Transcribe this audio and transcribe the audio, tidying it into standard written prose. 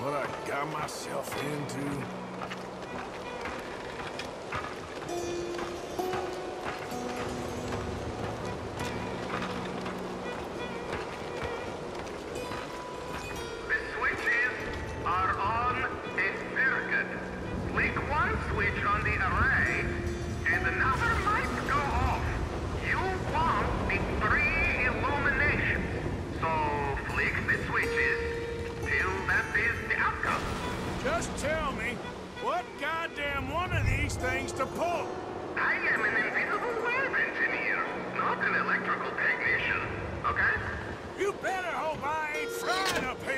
What I got myself into? The switches are on a circuit. Flick one switch on the array, and another might go off. You want the 3 illuminations. So flick the switches till that is the outcome. Just tell me, what goddamn one of these things to pull? I am an invisible web engineer, not an electrical technician. Okay? You better hope I ain't frying up here.